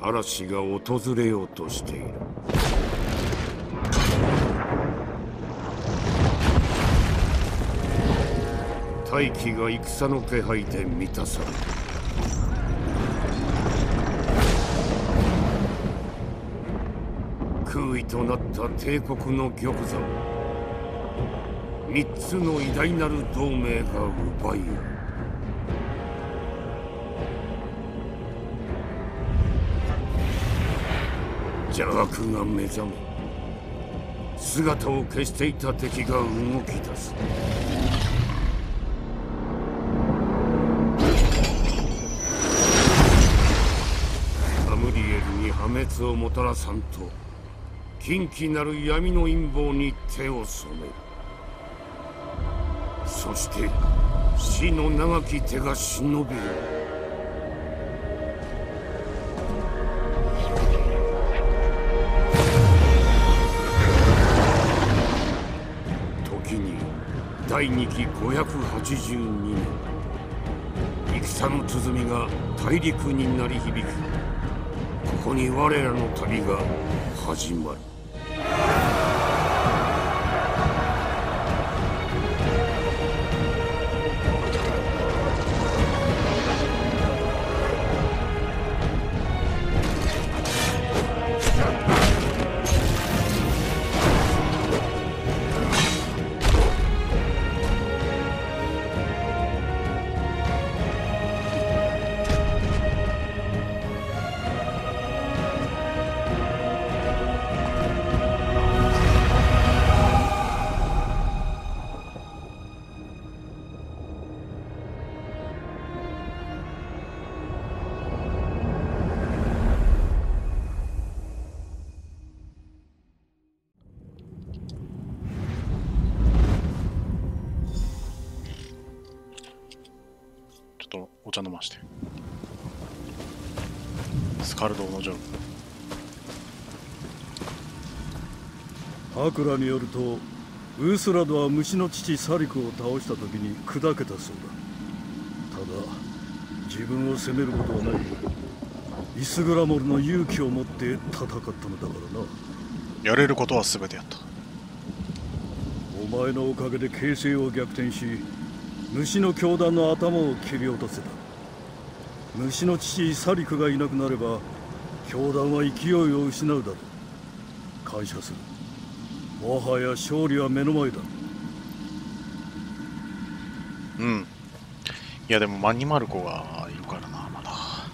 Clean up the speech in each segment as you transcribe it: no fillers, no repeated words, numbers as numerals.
嵐が訪れようとしている。大気が戦の気配で満たされる。空位となった帝国の玉座を三つの偉大なる同盟が奪い合う。邪悪が目覚め、姿を消していた敵が動き出す。アムリエルに破滅をもたらさんと、禁忌なる闇の陰謀に手を染める。そして死の長き手が忍びる。時に第2期582年、戦の鼓が大陸に鳴り響く。ここに我らの旅が始まる。 お茶飲まして。スカルドのジョブ。ハクラによると、ウースラドは虫の父サリクを倒した時に砕けたそうだ。ただ自分を責めることはない。イスグラモルの勇気を持って戦ったのだからな。 やれることは全てやった。 お前のおかげで形勢を逆転し、虫の教団の頭を切り落とせた。虫の父サリクがいなくなれば教団は勢いを失うだろう。感謝する。もはや勝利は目の前だ。 うん。いやでもマニマルコがいるからな、まだ。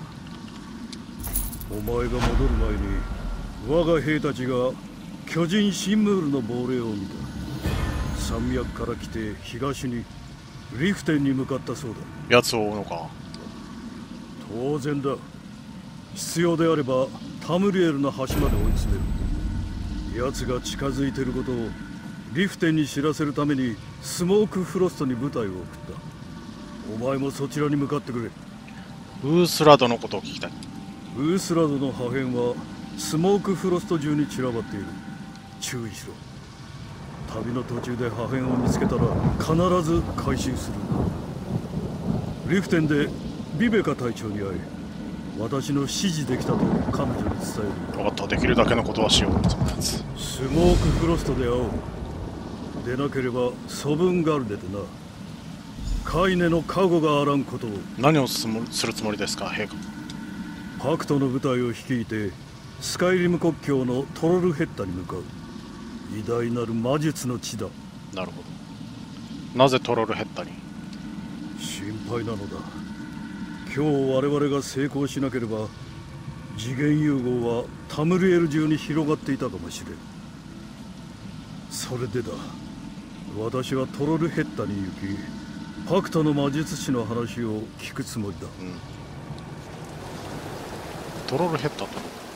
お前が戻る前に我が兵たちが巨人シンムールの亡霊を見た。山脈から来て東にリフテンに向かったそうだ。 奴を追うのか。 当然だ。必要であればタムリエルの橋まで追い詰める。奴が近づいていることをリフテンに知らせるためにスモークフロストに部隊を送った。お前もそちらに向かってくれ。 ウースラドのことを聞きたい。 ウースラドの破片はスモークフロスト中に散らばっている。注意しろ。旅の途中で破片を見つけたら必ず回収する。リフテンでビベカ隊長に会い、私の指示できたと彼女に伝える。 分かった。できるだけのことはしよう。そんなやつ。 スモークフロストで会おう。でなければソブンガルデでな。カイネの加護があらんことを。 何をするつもりですか、陛下。 パクトの部隊を率いてスカイリム国境のトロルヘッタに向かう。偉大なる魔術の地だ。 なるほど。なぜトロルヘッタに。 心配なのだ。今日我々が成功しなければ次元融合はタムリエル中に広がっていたかもしれん。それでだ、私はトロルヘッタに行きパクトの魔術師の話を聞くつもりだ。 トロルヘッタと。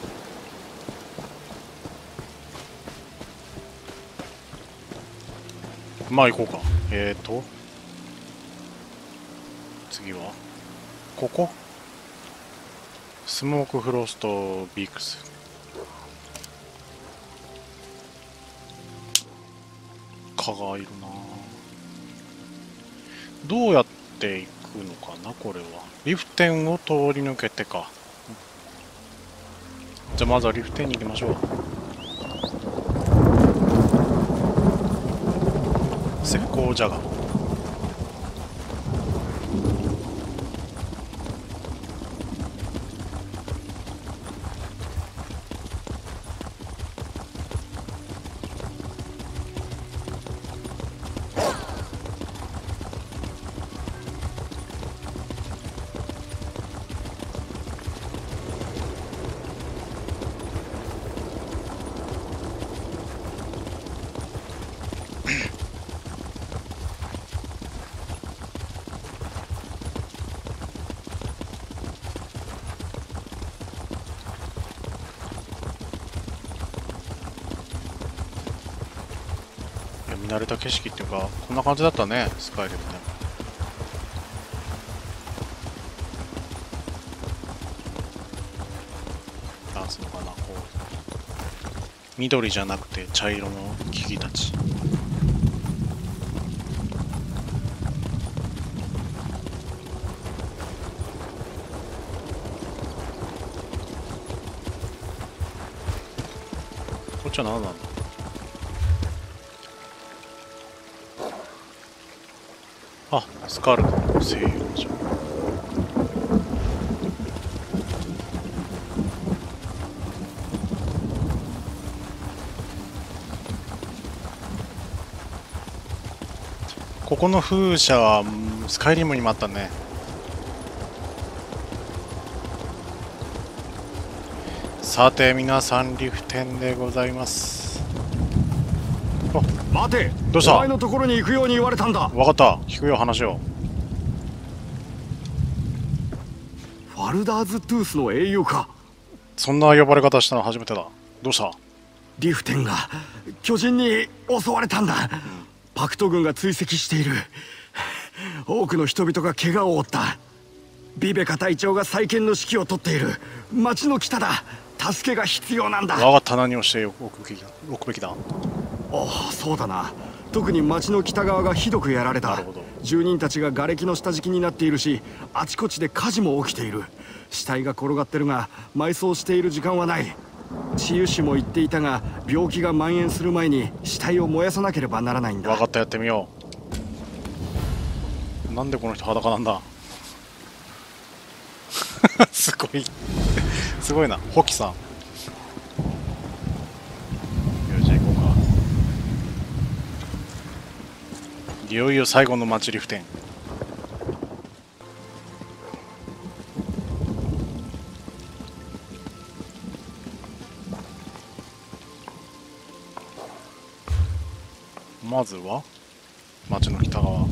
まあ行こうか。次はここスモークフロストビークス。蚊がいるな。どうやって行くのかな、これは。リフテンを通り抜けてか。リフテンを通り抜けて。ここ。スモークフロストビークス。蚊がいるな。どうやって行くのかな、これは。リフテンを通り抜けてか。どうやって行くのかな、これは。リフテンを通り抜けて。ここ。スモークフロストビークス。蚊がいるな。 じゃあまずはリフテンに行きましょう。石膏ジャガ。見慣れた景色っていうか、こんな感じだったね、スカイリムでも。なんつうのかな、こう緑じゃなくて茶色の木々たち。こっちは何なんだ。あ、スカルの西洋城。ここの風車はスカイリムにもあったね。さて皆さん、リフテンでございます。 待て、 どうした？ お前のところに行くように言われたんだ。 分かった、聞くよ、話を。 ファルダーズトゥースの英雄か。 そんな呼ばれ方したの初めてだ。どうした？ リフテンが巨人に襲われたんだ。パクト軍が追跡している。多くの人々が怪我を負った。ビベカ隊長が再建の指揮を取っている。町の北だ。助けが必要なんだ。 分かった、何をしておくべきだ。 ああ、そうだな。特に町の北側がひどくやられた。住人たちが瓦礫の下敷きになっているし、あちこちで火事も起きている。死体が転がってるが埋葬している時間はない。治癒士も言っていたが、病気が蔓延する前に死体を燃やさなければならないんだ。 分かった、やってみよう。なんでこの人裸なんだ。すごいすごいな、ホキさん。よし、じゃあ行こうか。いよいよ最後の町リフテン。まずは町の北側。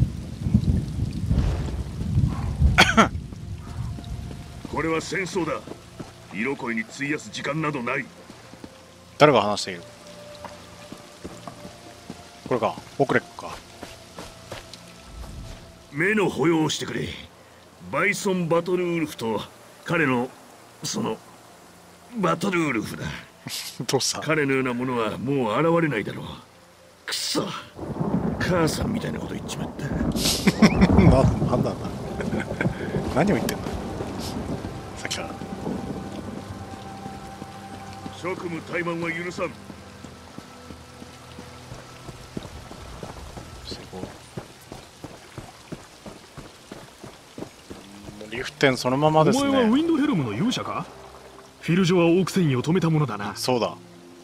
これは戦争だ。色恋に費やす時間などない。 誰が話している？これか、オクレックか。 目の保養をしてくれ。バイソン・バトルウルフと彼のバトルウルフだ。 どうした？ 彼のようなものはもう現れないだろう。くそ、母さんみたいなこと言っちまった。 なんだ何を言ってんのさっきから。 職務怠慢は許さん。 リフテンそのままですね。 お前はウィンドヘルムの勇者か？フィルジョア・オーク繊維を止めたものだな。 そうだ。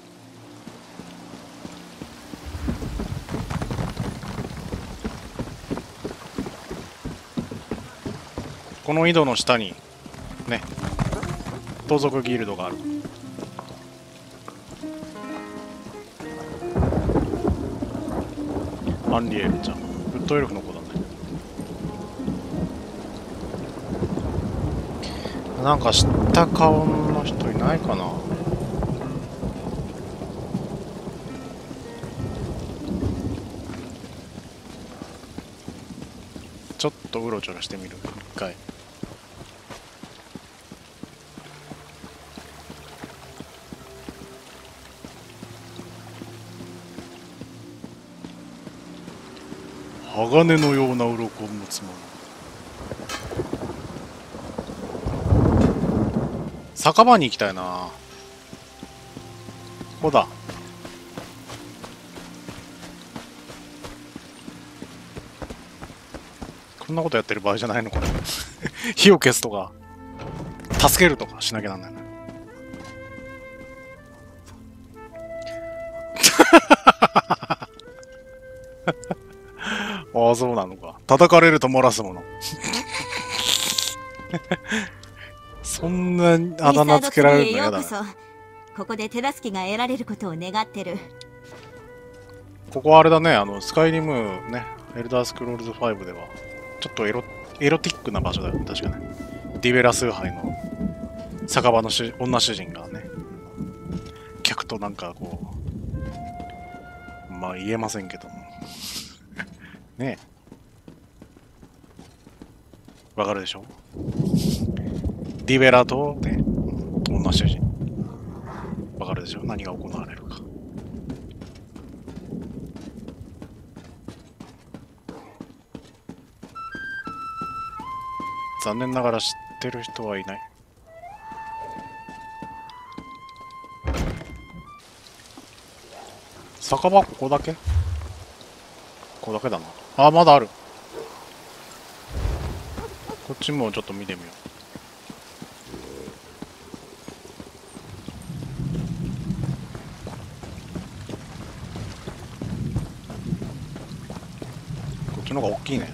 この井戸の下にね、盗賊ギルドがある。アンリエルちゃん、フットエルフの子だね。なんか知った顔の人いないかな。ちょっとうろちょろしてみる一回。鋼のような鱗を持つもの。酒場に行きたいな。 こだ。こんなことやってる場合じゃないのかな。火を消すとか助けるとかしなきゃなんないな。ああ、そうなのか。叩かれると漏らすもの。そんなあだ名つけられるの嫌だな。 ここで手助けが得られることを願ってる。 ここはあれだね、スカイリムね、エルダースクロールズ5では、ちょっとエロティックな場所だよ、確かね。ディベラ崇拝の酒場の女主人がね、客となんかこう、まあ言えませんけども。ねえ。わかるでしょ？ディベラとね、女主人。わかるでしょ？何が行われるか。残念ながら知ってる人はいない。酒場ここだけ？ここだけだな。あ、まだある。こっちもちょっと見てみよう。こっちの方が大きいね。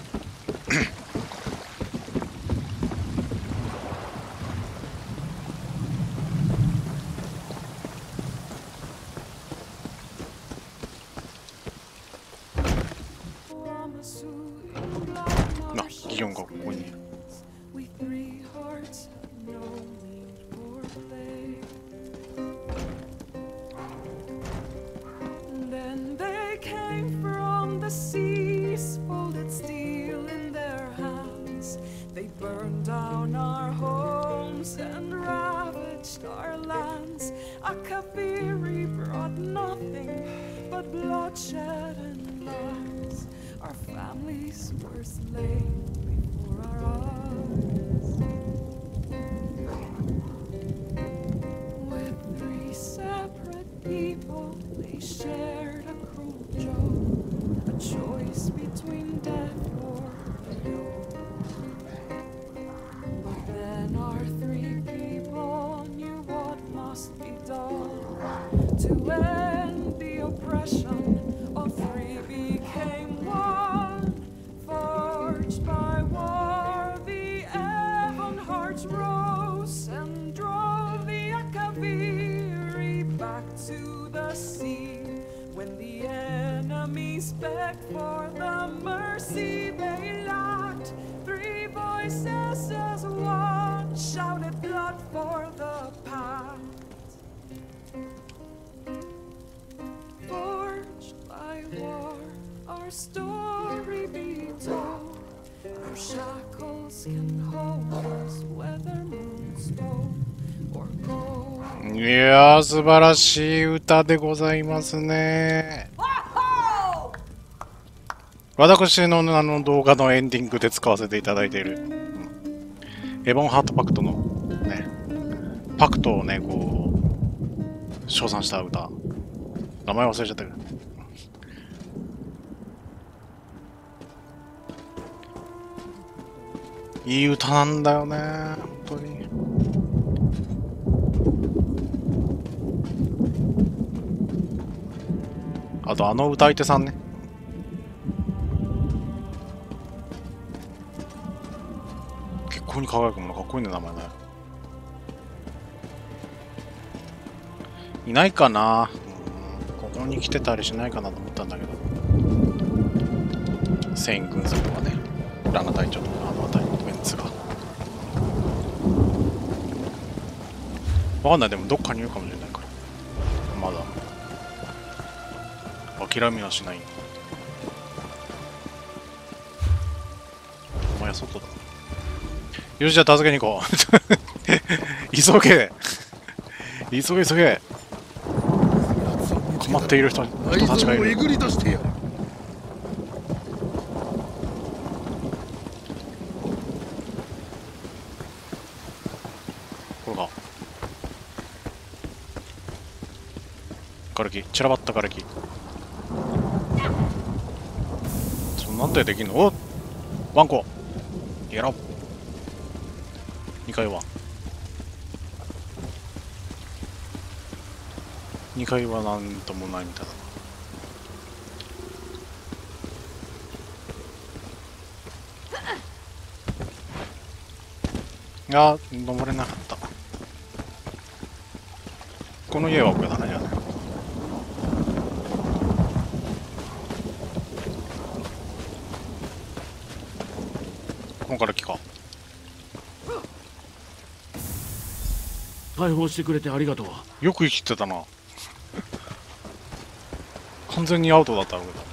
ギヨンがここにいる。いやー、素晴らしい歌でございますね。私の動画のエンディングで使わせていただいている、エボンハートパクトのね、パクトをね、こう、称賛した歌。名前忘れちゃったけど。いい歌なんだよね、本当に。あと歌い手さんね。結構に輝くものかっこいいね、名前ね。いないかな。ここに来てたりしないかなと思ったんだけど。セイン軍曹とかね、ラナ隊長とかあたりのメンツが。わかんない、でもどっかにいるかもしれないから。まだ。諦めはしない。お前は外だ。よし、じゃあ助けに行こう。急げ急げ急げ。困っている人たちがいる。これか。 液、散らばった瓦礫。そんなんでできんの？おっ、ワンコやろう。2階は2階はなんともないみたいだな。あー、登れなかった。この家は奥だね。ここから来か。 解放してくれてありがとう。 よく生きてたな。完全にアウトだったわけだ。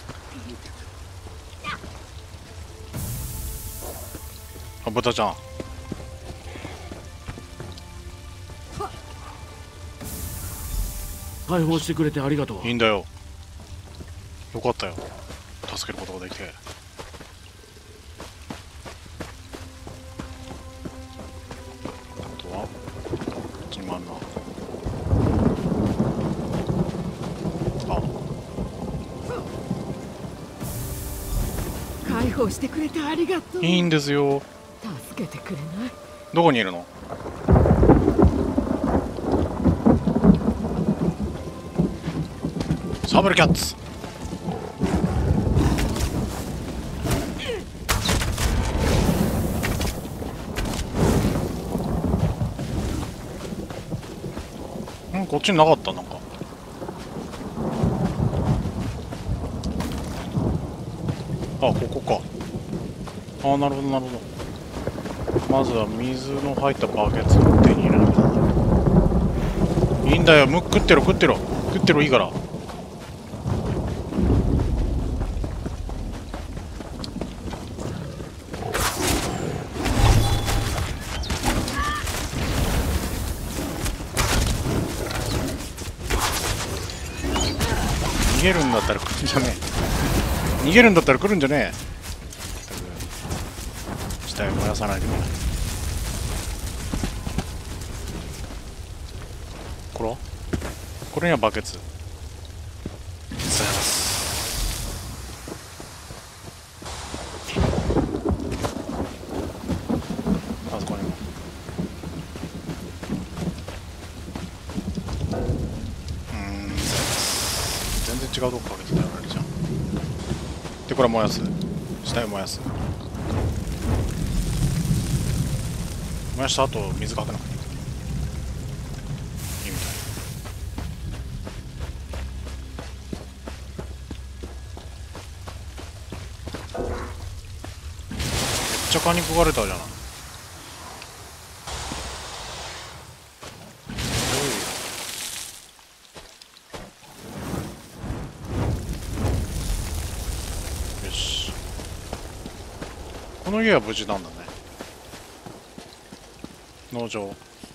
あ、豚ちゃん。 解放してくれてありがとう。 いいんだよ。よかったよ。助けることができて。あとはこっちにもあるな。 解放してくれてありがとう。 いいんですよ。 助けてくれない？ どこにいるの？サブルキャッツ。こっちになかった。なんかあ、ここか。ああ、なるほどなるほど。まずは水の入ったバケツを手に入れなきゃ。いいんだよ、食ってろ食ってろ食ってろ、いいから。逃げるんだったら来るんじゃねえ。逃げるんだったら来るんじゃねえ。死体を燃やさないでくれ。これにはバケツ。あそこにも。全然違うとこかけてたよ、あれじゃん。で、これ燃やす。死体を燃やす。燃やした後水かけなくていいみたい。めっちゃ蚊に食われたじゃない。よし、この家は無事なんだね。農場。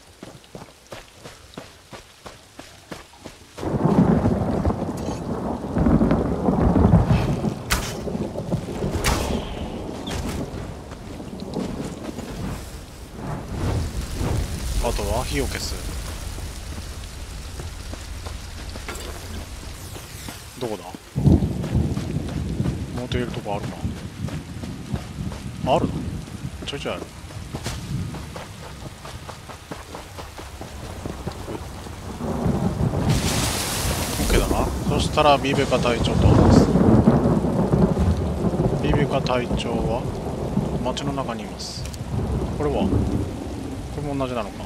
あとは火を消す。どこだ？もうといるとこあるな。あるの？ちょいちょいある。OK だな。そしたらビベカ隊長と話す。ビベカ隊長は街の中にいます。これも同じなのか。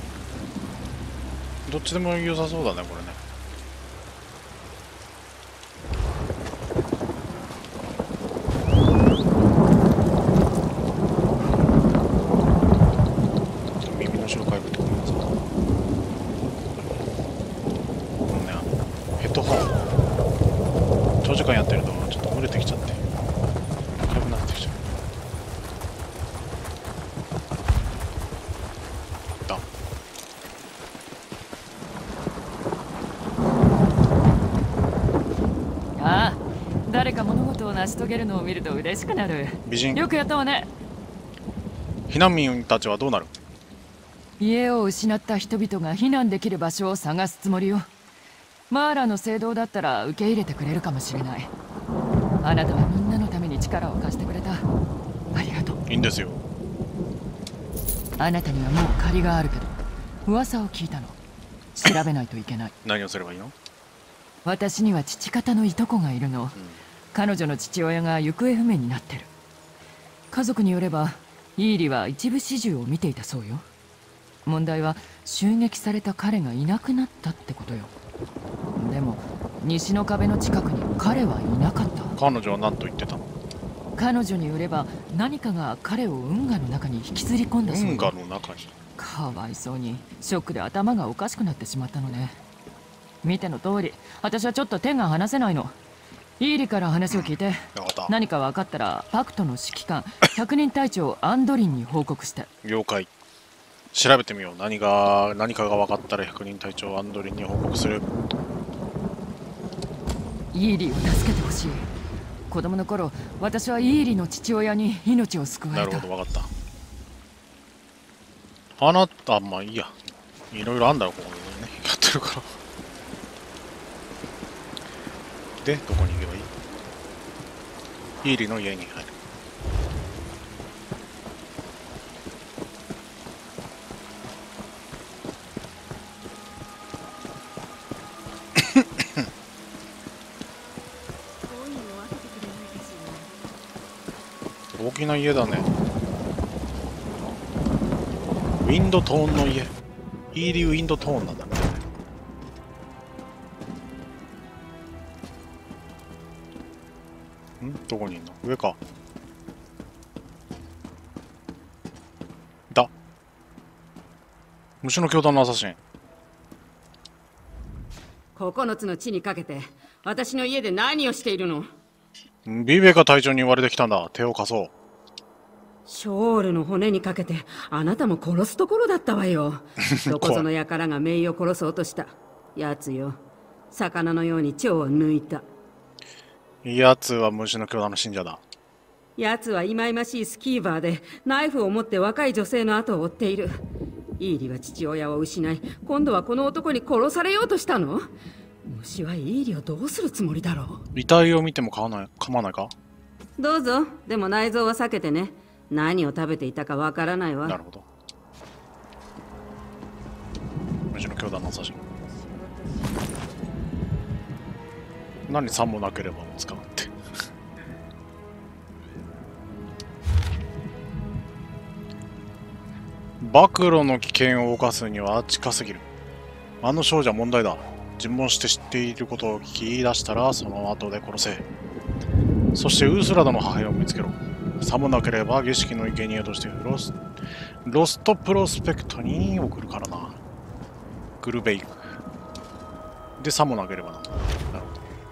どっちでも良さそうだね、これね。耳の後ろかいぶってごめんなさい。ヘッドホン長時間やってるとちょっと蒸れてきちゃってかゆくなってきちゃう。 ああ、誰か物事を成し遂げるのを見ると嬉しくなる。 美人。 よくやったわね。 避難民たちはどうなる？ 家を失った人々が避難できる場所を探すつもりよ。 マーラの聖堂だったら受け入れてくれるかもしれない。あなたはみんなのために力を貸してくれた。ありがとう。 いいんですよ。 あなたにはもう借りがあるけど、噂を聞いたの。調べないといけない。 何をすればいいの？ 私には父方のいとこがいるの。彼女の父親が行方不明になってる。家族によればイーリは一部始終を見ていたそうよ。問題は襲撃された彼がいなくなったってことよ。でも西の壁の近くに彼はいなかった。 彼女は何と言ってたの？ 彼女によれば何かが彼を運河の中に引きずり込んだそうよ。 運河の中に。 かわいそうにショックで頭がおかしくなってしまったのね。見ての通り私はちょっと手が離せないの。イーリから話を聞いて、何か分かったらパクトの指揮官百人隊長アンドリンに報告して。 了解。調べてみよう。何かが分かったら百人隊長アンドリンに報告する。 イーリを助けてほしい。子供の頃私はイーリの父親に命を救われた。 なるほど、分かった。あなた、まあいいや。いろいろあんだろ、ここにね。やってるから。で、どこに行けばいい？イーリの家に入る。大きな家だね。ウィンドトーンの家。イーリウィンドトーンなんだね。どこにいんの？上か。だ。虫の教団のアサシン。 9つの地にかけて私の家で何をしているの？ ビベカ隊長に言われてきたんだ。手を貸そう。 ショールの骨にかけてあなたも殺すところだったわよ。どこぞの輩がメイを殺そうとしたやつよ。魚のように腸を抜いた。 やつは虫の教団の信者だ。 やつは忌々しいスキーバーでナイフを持って若い女性の後を追っている。イーリは父親を失い、今度はこの男に殺されようとしたの？虫はイーリをどうするつもりだろう？ 遺体を見ても構わないか？ どうぞ。でも内臓は避けてね。何を食べていたかわからないわ。 なるほど。虫の教団の写真。何さもなければ使うって暴露の危険を冒すには近すぎる。あの少女は問題だ。尋問して知っていることを聞き出したらその後で殺せ。そしてウースラダの母親を見つけろ。さもなければ儀式の生贄としてロストプロスペクトに送るからな。グルベイクで、さもなければなんだ。なるほど。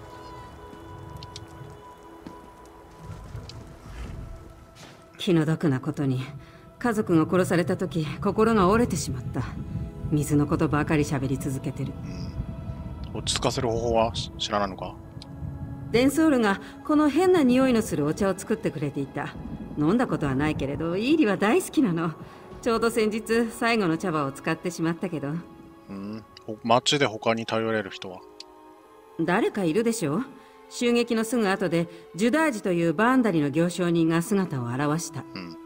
気の毒なことに家族が殺された時心が折れてしまった。水のことばかり喋り続けてる。 落ち着かせる方法は知らないのか？ デンソールがこの変な匂いのするお茶を作ってくれていた。飲んだことはないけれどイーリは大好きなの。ちょうど先日最後の茶葉を使ってしまったけど。 町で他に頼れる人は？ 誰かいるでしょう。襲撃のすぐ後でジュダージというバンダリの行商人が姿を現した。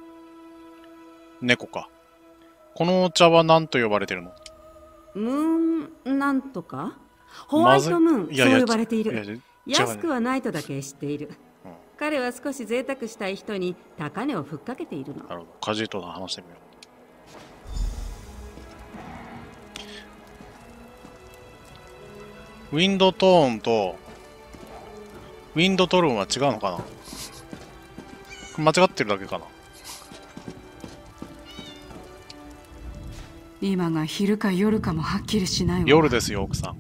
猫か。このお茶は何と呼ばれてるの？ ムーンなんとかホワイトムーン、そう呼ばれている。安くはないとだけ知っている。彼は少し贅沢したい人に高値をふっかけているの。 なるほど。カジートと話してみよう。ウィンドトーンとウィンドトルーンは違うのかな？間違ってるだけかな？ 今が昼か夜かもはっきりしないわ。 夜ですよ、奥さん。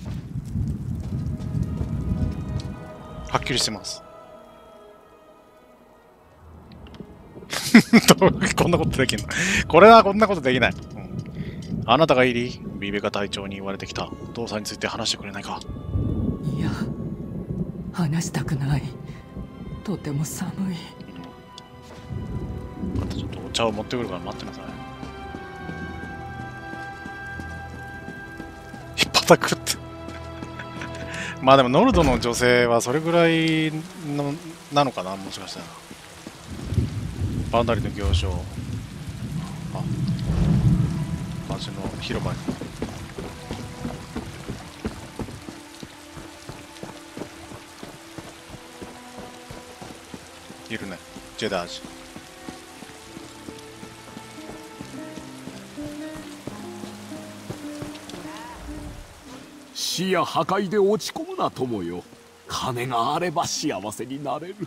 はっきりしてます。こんなことできんの？これはこんなことできない。あなたがいり、ビベカ隊長に言われてきたお父さんについて話してくれないか？ いや、話したくない。とても寒い。 またちょっとお茶を持ってくるから待ってなさい。ひっぱたくってまあでもノルドの女性はそれぐらいのなのかな、もしかしたら。バンダリの行商。あ、街の広場に。いるね、ジェダージ。 死や破壊で落ち込むな友よ。金があれば幸せになれる。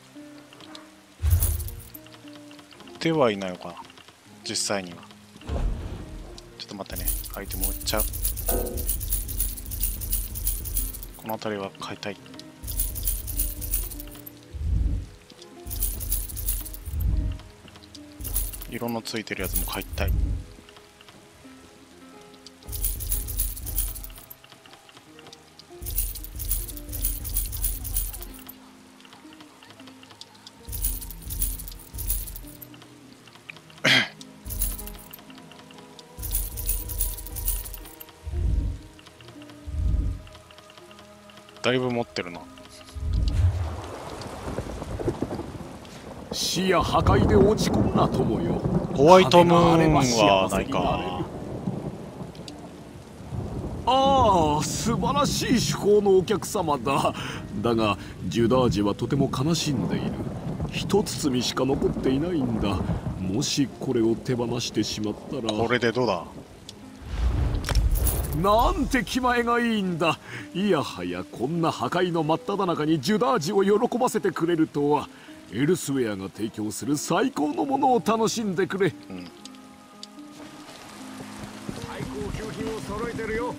ではいないのかな、実際には。ちょっと待ってね、アイテム売っちゃう。この辺りは買いたい。色のついてるやつも買いたい。だいぶ持ってるな。 死や破壊で落ち込むな友よ。 ホワイトムーンはないか。 ああ、素晴らしい趣向のお客様だ。だがジュダージはとても悲しんでいる。一包みしか残っていないんだ。もしこれを手放してしまったら。 これでどうだ。 なんて気前がいいんだ。いやはやこんな破壊の真っ只中にジュダージを喜ばせてくれるとは。エルスウェアが提供する最高のものを楽しんでくれ。 最高級品を揃えてるよ。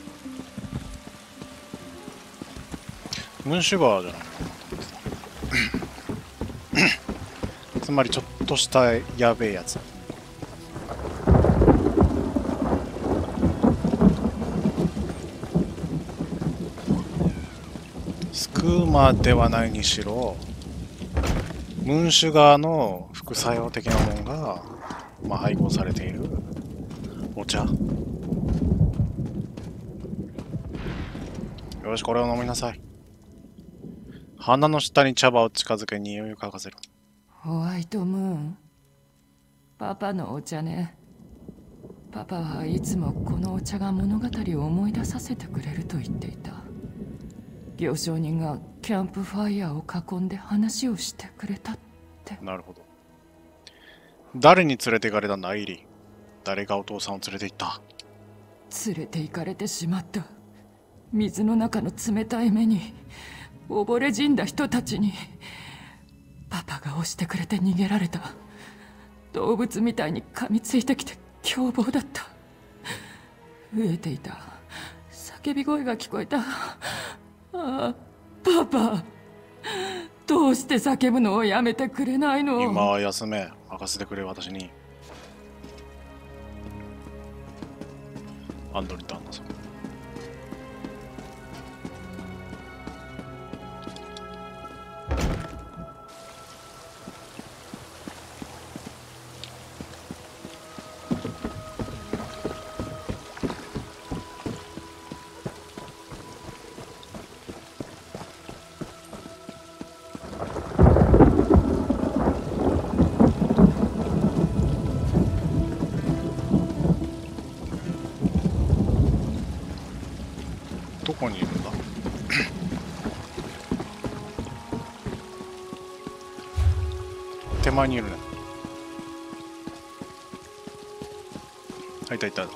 ムーンシュガーじゃないつまりちょっとしたやべえやつ。スクーマではないにしろムーンシュガーの副作用的なものが、まあ、配合されているお茶。よし、これを飲みなさい。鼻の下に茶葉を近づけ匂いを嗅がせる。 ホワイトムーン、パパのお茶ね。パパはいつもこのお茶が物語を思い出させてくれると言っていた。行商人がキャンプファイヤーを囲んで話をしてくれたって。 なるほど。誰に連れて行かれたんだ、アイリー。誰がお父さんを連れて行った？ 連れて行かれてしまった。水の中の冷たい目に溺れ死んだ人たちに。パパが押してくれて逃げられた。動物みたいに噛みついてきて凶暴だった。飢えていた。叫び声が聞こえた。ああ、パパ、どうして叫ぶのをやめてくれないの？ 今は休め。任せてくれ、私に。アンドリとアンナさん。どこにいるんだ手前にいるね。いたいた。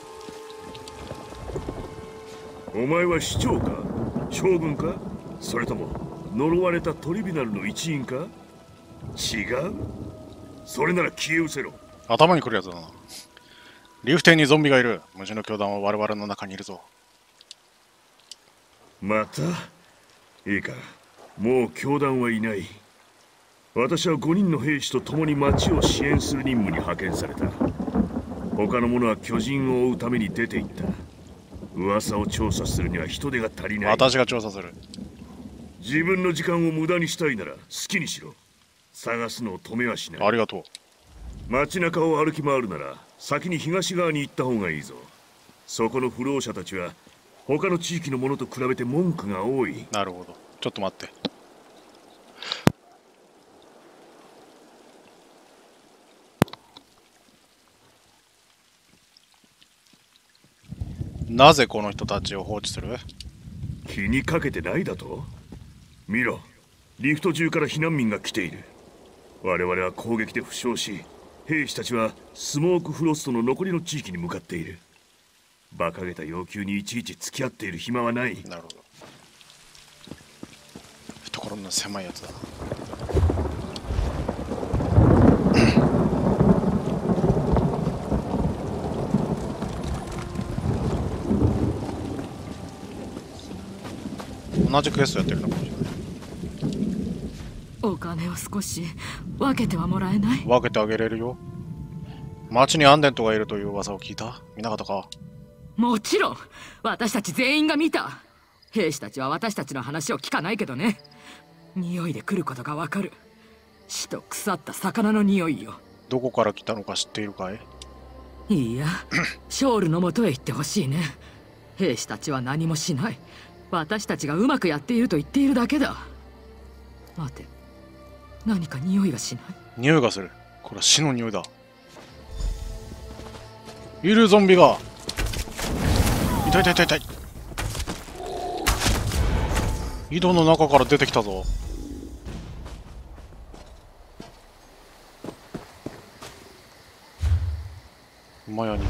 お前は市長か、将軍か、それとも呪われたトリビュナルの一員か。違う。それなら消え失せろ。 頭にくるやつだな。リフテンにゾンビがいる。虫の教団は我々の中にいるぞ。 またいいか、もう教団はいない。私は5人の兵士と共に町を支援する任務に派遣された。他の者は巨人を追うために出て行った。噂を調査するには人手が足りない。 私が調査する。 自分の時間を無駄にしたいなら好きにしろ。探すのを止めはしない。 ありがとう。 街中を歩き回るなら先に東側に行った方がいいぞ。そこの不老者たちは他の地域のものと比べて文句が多い。 なるほど。ちょっと待って。なぜこの人たちを放置する？ 気にかけてないだと？見ろ、リフト中から避難民が来ている。我々は攻撃で負傷し、兵士たちはスモークフロストの残りの地域に向かっている。馬鹿げた要求にいちいち付き合っている暇はない。 なるほど。懐の狭いやつだ。同じクエストやってるのかもしれない。 お金を少し分けてはもらえない？ 分けてあげれるよ。町にアンデントがいるという噂を聞いた？見なかったか？ もちろん私たち全員が見た。兵士たちは私たちの話を聞かないけどね。匂いで来ることがわかる。死と腐った魚の匂いよ。 どこから来たのか知っているかい？ いいやショールのもとへ行ってほしいね。兵士たちは何もしない。私たちがうまくやっていると言っているだけだ。待て、何か匂いがしない？ 匂いがする。これは死の匂いだ。いるゾンビが。痛い痛い痛い痛い。井戸の中から出てきたぞ。馬屋に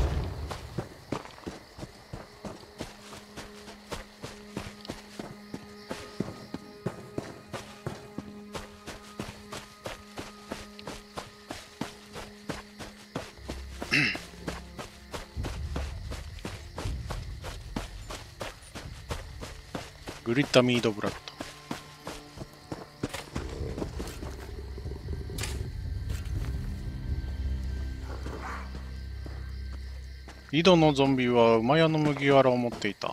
グリッタミードブラッド。井戸のゾンビは馬屋の麦わらを持っていた。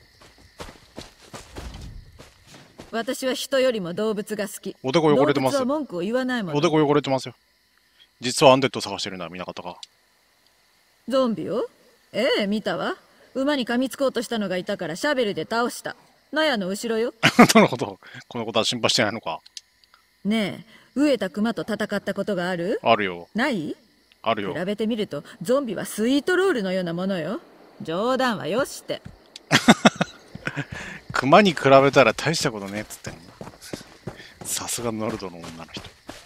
私は人よりも動物が好き。 おでこ汚れてます。 動物は文句を言わないもの。 おでこ汚れてますよ。実はアンデッド探してるのは見なかったか？ ゾンビを？ええ、見たわ。馬に噛みつこうとしたのがいたからシャベルで倒した。納屋の後ろよ。 なるほど。このことは心配してないのか？ ねえ、飢えた熊と戦ったことがある？ あるよ。 ない？ あるよ。 比べてみるとゾンビはスイートロールのようなものよ。冗談はよして。 熊に比べたら大したことねえっつってんの。さすがノルドの女の人。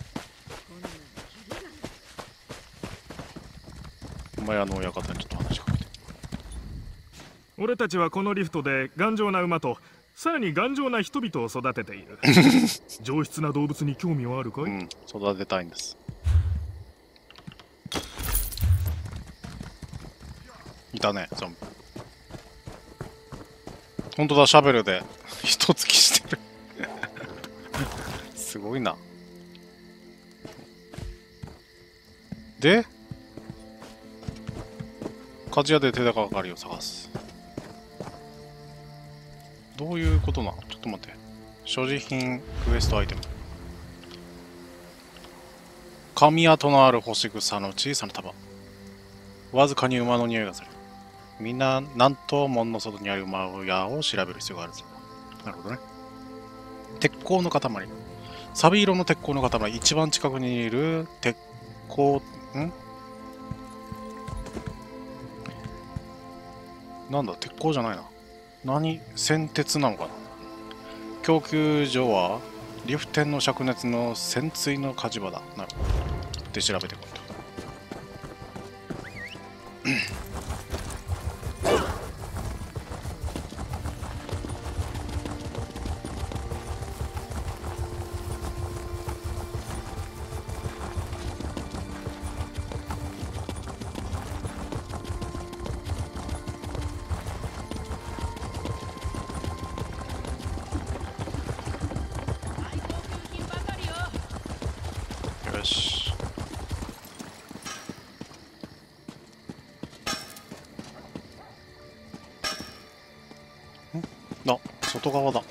馬屋の親方にちょっと話しかけて。 俺たちはこのリフトで頑丈な馬とさらに頑丈な人々を育てている。上質な動物に興味はあるかい？ うん、育てたいんです。いたね、ゾンビ。本当だ、シャベルで一突きしてる。すごいな。で、鍛冶屋で手高かりを探す。どういうことなの？ちょっと待って。所持品、クエストアイテム。神跡のある干し草の小さな束。わずかに馬の匂いがする。みんな、なんと門の外にある馬屋を調べる必要があるぞ。なるほどね。鉄鋼の塊。サビ色の鉄鋼の塊。一番近くにいる鉄鋼、なんだ、鉄鋼じゃないな。何？銑鉄なのかな？供給所は、リフテンの灼熱の潜水の火事場だ。なるほど。で、調べていこうと。よし。あ、外側だ。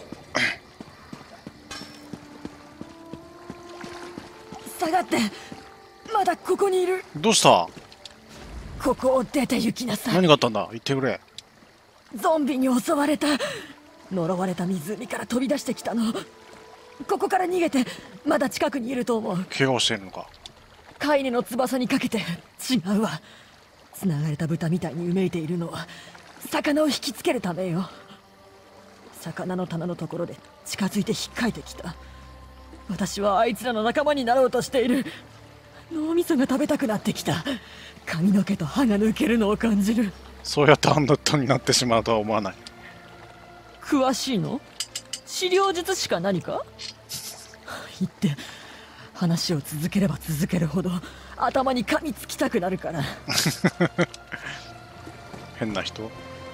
下がって。まだここにいる。 どうした？ ここを出て行きなさい。 何があったんだ？言ってくれ。 ゾンビに襲われた。呪われた湖から飛び出してきたの。ここから逃げて、まだ近くにいると思う。 怪我をしているのか。 カイネの翼にかけて。違うわ。繋がれた豚みたいにうめいているのは魚を引きつけるためよ。魚の棚のところで近づいて引っかいてきた。私はあいつらの仲間になろうとしている。脳みそが食べたくなってきた。髪の毛と歯が抜けるのを感じる。 そうやってアンドットになってしまうとは思わない。 詳しいの？治療術師か何か？言って話を続ければ続けるほど頭に噛みつきたくなるから。 変な人。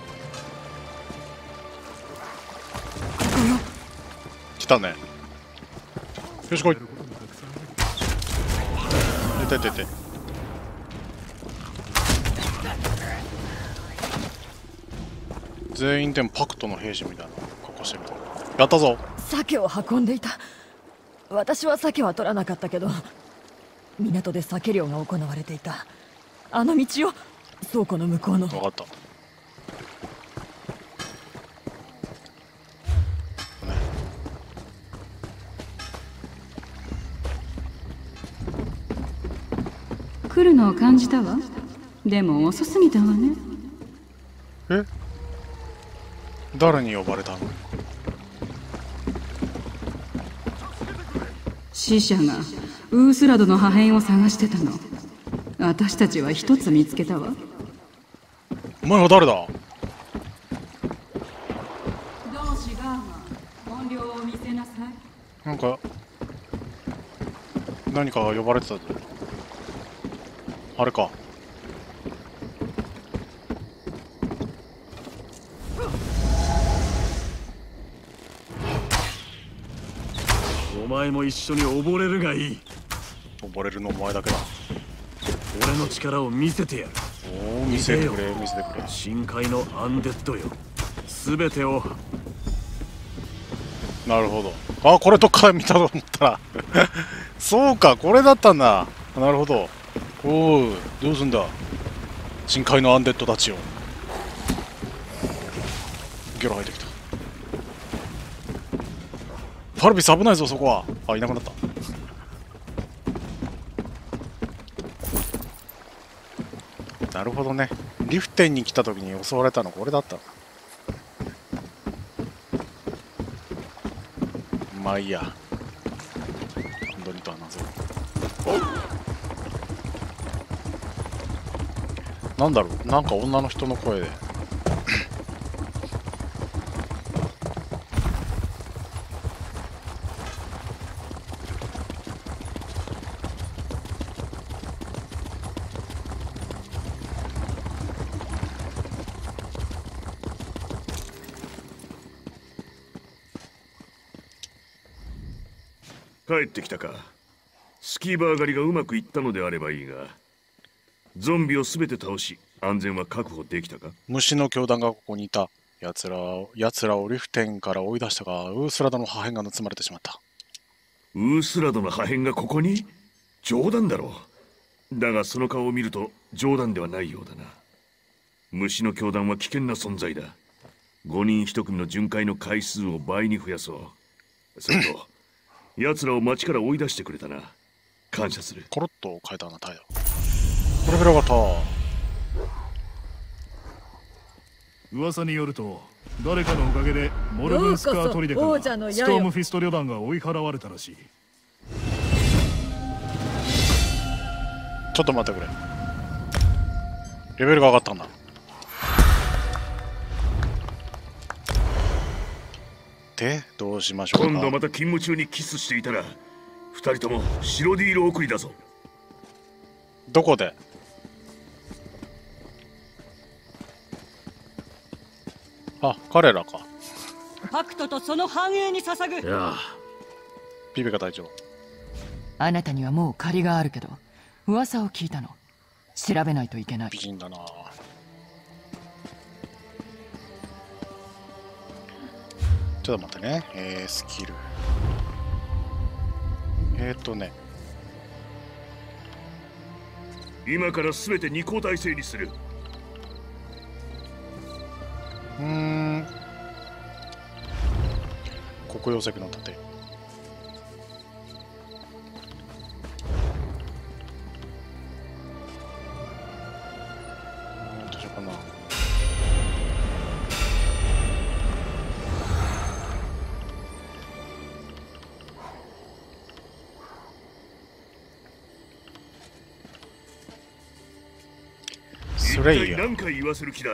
来たね。よし来い。出て出て。全員でもパクトの兵士みたいな格好してる。やったぞ。 鮭を運んでいた。私は鮭は取らなかったけど、港で鮭漁が行われていた。あの道よ、倉庫の向こうの。 分かった。 来るのを感じたわ。でも遅すぎたわね。 え？誰に呼ばれたの？ 死者がウースラドの破片を探してたの。私たちは一つ見つけたわ。 お前は誰だ？ 同志ガーマ、本領を見せなさい。 なんか何か呼ばれてたぞ。あれか。 お前も一緒に溺れるがいい。 溺れるのお前だけだ。 俺の力を見せてやる。 おお、見せてくれ見せてくれ。 深海のアンデッドよ、全てを。 なるほど。あ、これどっかで見たと思ったらそうか、これだったんだ。なるほど。おお、どうすんだ深海のアンデッドたちを。ゲロ入ってきた。パルビス危ないぞそこは。あ、いなくなった。なるほどね。リフテンに来た時に襲われたのこれだったの。まあいいや。本当にとは謎。なんだろう、なんか女の人の声で帰ってきたか。スキーバー狩りがうまくいったのであればいいが、ゾンビを全て倒し安全は確保できたか。 虫の教団がここにいた。奴らをリフテンから追い出したが、ウースラドの破片が盗まれてしまった。 ウースラドの破片がここに？冗談だろう。だがその顔を見ると冗談ではないようだな。虫の教団は危険な存在だ。5人1組の巡回の回数を倍に増やそう。それと奴らを町から追い出してくれたな。感謝する。 コロッと変えたな態度。これぐらいよかった。 噂によると誰かのおかげでモルブンスカー砦からストームフィスト旅団が追い払われたらしい。 ちょっと待ってくれ。レベルが上がったんだ。でどうしましょうか。 今度また勤務中にキスしていたら2人とも白ディール送りだぞ。 どこで？あ、彼らか。 パクトとその繁栄に捧ぐ。 いやピベカ隊長。 あなたにはもう借りがあるけど、噂を聞いたの。調べないといけない。 美人だな。ちょっと待ってね。スキル。 今から全て2交代制にする。 黒曜石の盾。どうしようかな。スレイヤー。 何回言わせる気だ。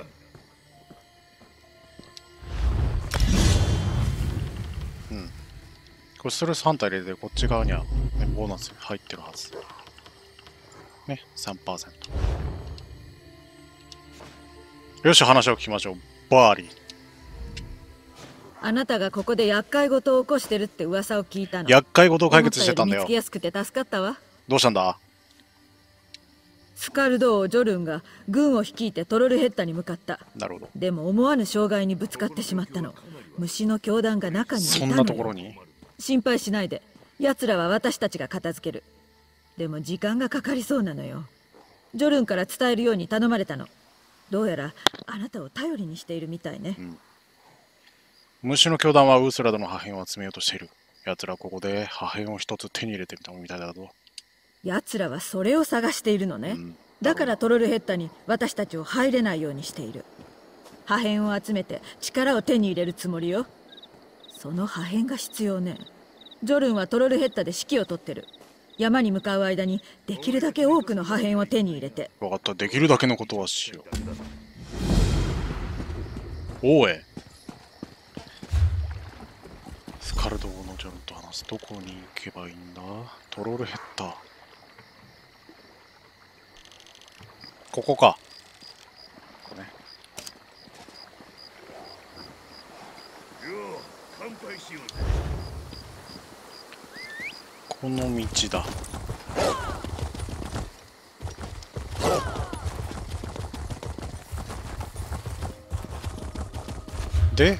これストレス反対入れてこっち側には、ね、ボーナス入ってるはず。ね、3%。よし、話を聞きましょう。バーリー。 あなたがここで厄介事を起こしてるって噂を聞いたの。 厄介事を解決してたんだよ。 見つけやすくて助かったわ。 どうしたんだ？ スカルド王ジョルンが軍を率いてトロルヘッタに向かった。 なるほど。 でも思わぬ障害にぶつかってしまったの。虫の教団が中にいたのよ。 そんなところに？ 心配しないで。奴らは私たちが片付ける。でも時間がかかりそうなのよ。ジョルンから伝えるように頼まれたの。どうやらあなたを頼りにしているみたいね。 虫の教団はウースラドの破片を集めようとしている。奴らはここで破片を一つ手に入れてみたみたいだぞ。 奴らはそれを探しているのね。だからトロルヘッタに私たちを入れないようにしている。破片を集めて力を手に入れるつもりよ。その破片が必要ね。ジョルンはトロルヘッタで指揮を取ってる。山に向かう間にできるだけ多くの破片を手に入れて。 分かった。できるだけのことはしよう。おえ。スカルド王のジョルンと話す。どこに行けばいいんだ？トロルヘッタ。ここか。ここね。この道だ。で、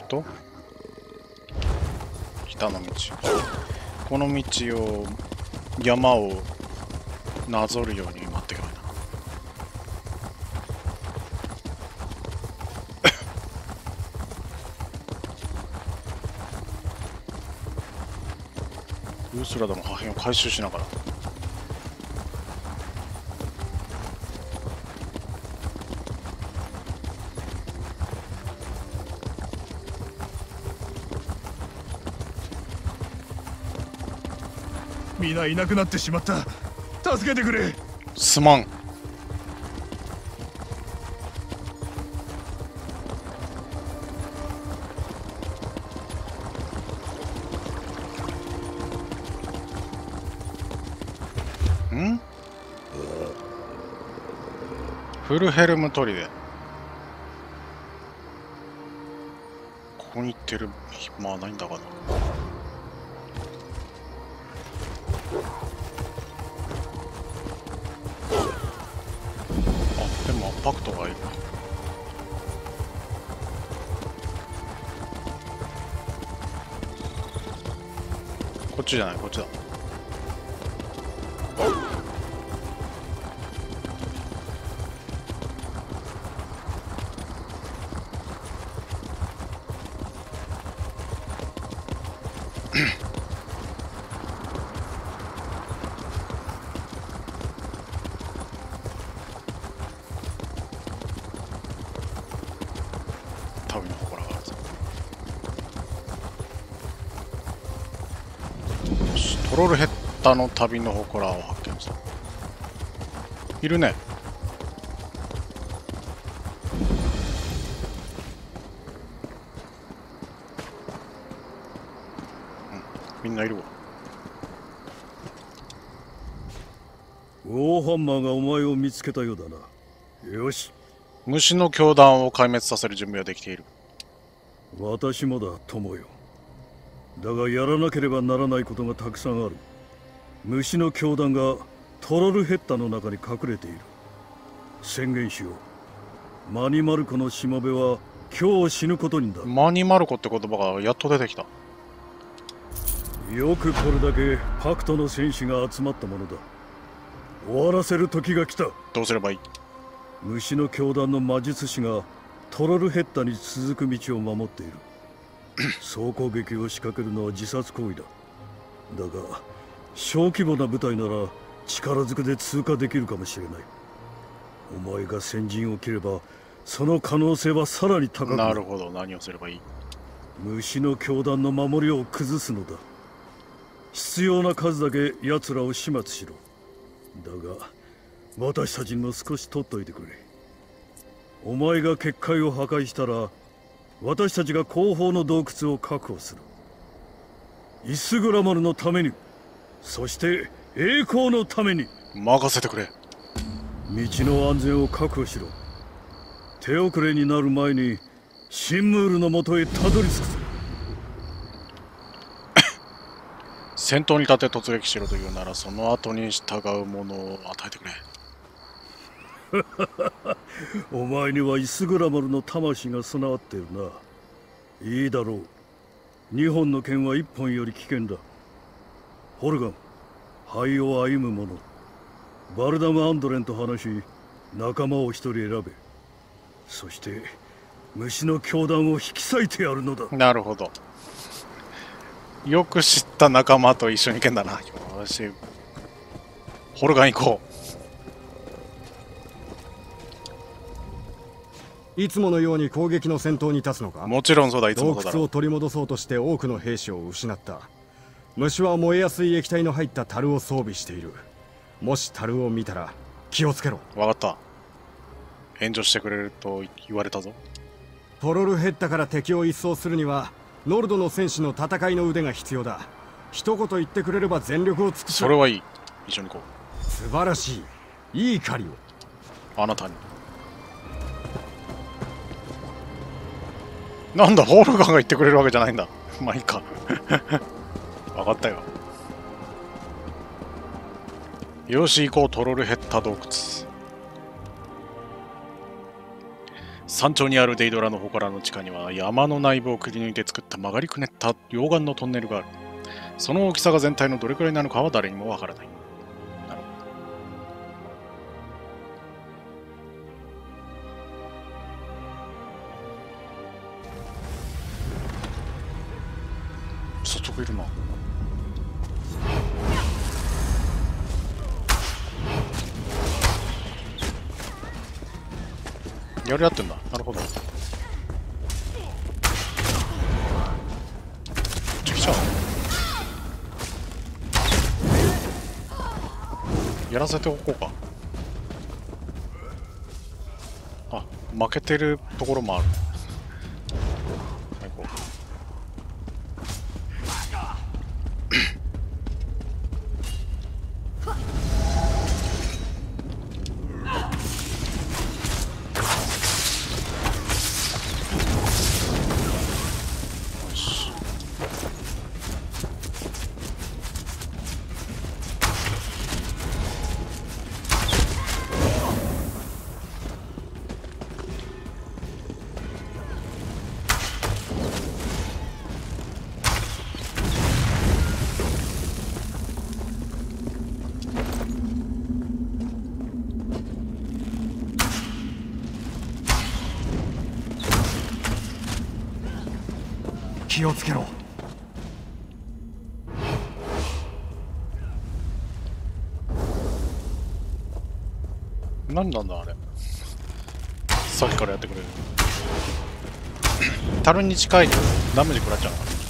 北の道。この道を、山をなぞるように待っていけばいいな。ウースラダの破片を回収しながら。 皆いなくなってしまった。助けてくれ。 すまん。フルヘルム砦。ここに行ってる暇はないんだかな。あ、でもパクトがいる。こっちじゃない、こっちだ。旅の祠があるぞ。よし、トロルヘッタの旅の祠を発見した。いるね。みんないるわ。 ウォーハンマーがお前を見つけたようだな。よし。 虫の教団を壊滅させる準備はできている。 私もだ、友よ。だがやらなければならないことがたくさんある。虫の教団がトロルヘッタの中に隠れている。宣言しよう。マニマルコのしもべは今日死ぬことになる。 マニマルコって言葉がやっと出てきた。 よくこれだけパクトの戦士が集まったものだ。終わらせる時が来た。 どうすればいい？ 虫の教団の魔術師がトロルヘッタに続く道を守っている。総攻撃を仕掛けるのは自殺行為だ。だが小規模な部隊なら力ずくで通過できるかもしれない。お前が先陣を切ればその可能性はさらに高くなる。 なるほど、何をすればいい？ 虫の教団の守りを崩すのだ。必要な数だけ奴らを始末しろ。だが私たちにも少し取っといてくれ。お前が結界を破壊したら私たちが後方の洞窟を確保する。イスグラマルのために、そして栄光のために。 任せてくれ。 道の安全を確保しろ。手遅れになる前にシンムールの元へたどり着くぞ。 戦闘に立て突撃しろというなら、その後に従うものを与えてくれ。 お前にはイスグラマルの魂が備わっているな。いいだろう。2本の剣は1本より危険だ。ホルガン、灰を歩む者。バルダム・アンドレンと話し、仲間を1人選べ。そして虫の教団を引き裂いてやるのだ。 なるほど。よく知った仲間と一緒に行けんだな。よし、ホルガン行こう。 いつものように攻撃の先頭に立つのか？ もちろんそうだ、いつもそうだろう。 洞窟を取り戻そうとして多くの兵士を失った。虫は燃えやすい液体の入った樽を装備している。もし樽を見たら気をつけろ。 わかった。援助してくれると言われたぞ。 トロルヘッタから敵を一掃するにはノルドの戦士の戦いの腕が必要だ。一言言ってくれれば全力を尽くす。 それはいい。一緒に行こう。素晴らしい。いい狩りを。 あなたに。なんだ、ホルガンが言ってくれるわけじゃないんだ。まあいいか。分かったよ。よし、行こう、トロルヘッタ洞窟。山頂にあるデイドラの祠の地下には山の内部をくり抜いて作った曲がりくねった溶岩のトンネルがある。その大きさが全体のどれくらいなのかは誰にもわからない。なるほど。早速いるな。やり合ってんだ。なるほど。ちょ来ちゃう。やらせておこうか。あ、負けてるところもある。行こう。 気をつけろ。 何なんだあれ。さっきからやってくれる。樽に近いとダメージ食らっちゃうのかな。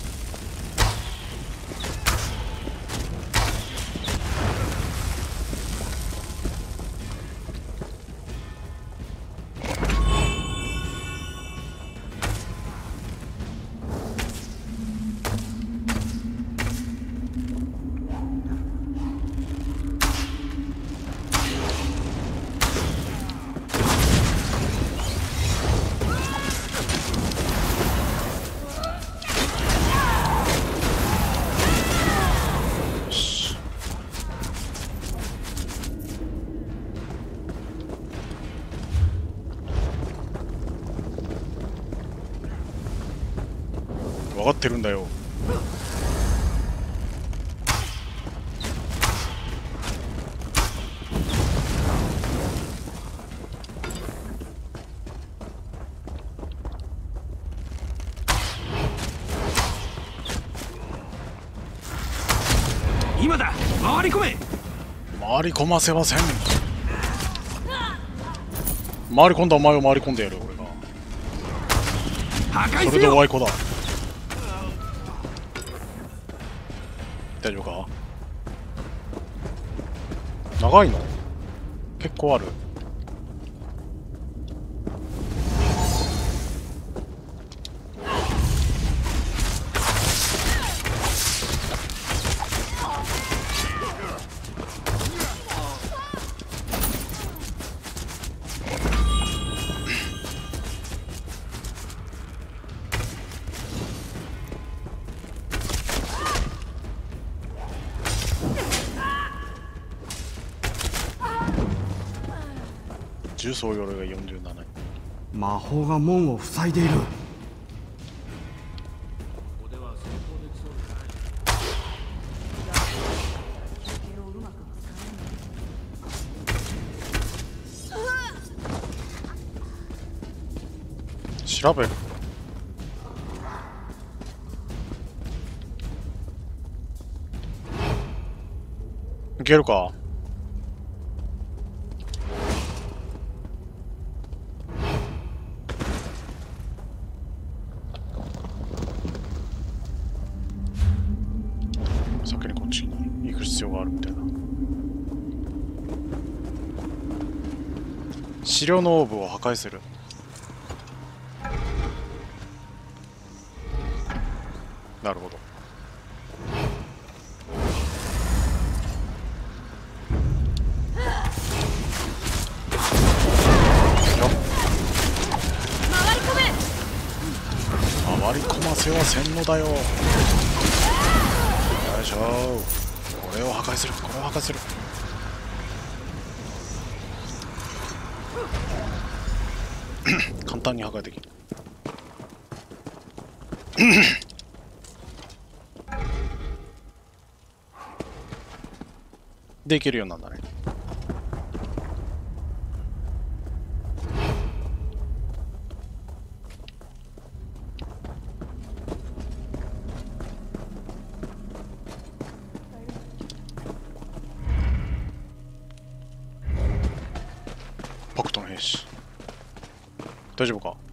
分かってるんだよ。 今だ、回り込め。 回り込ませません。回り込んだお前を回り込んでやる俺が。それでおあいこだ。大丈夫か？長いの？結構ある。重装鎧が47。 魔法が門を塞いでいる。 調べる。いけるか？先にこっちに行く必要があるみたいな。資料のオーブを破壊する。なるほど。回り込ませはせんのだよ。よいしょ。これを破壊する。これを破壊する。簡単に破壊できる。できるようになるんだね。パクトの兵士大丈夫か？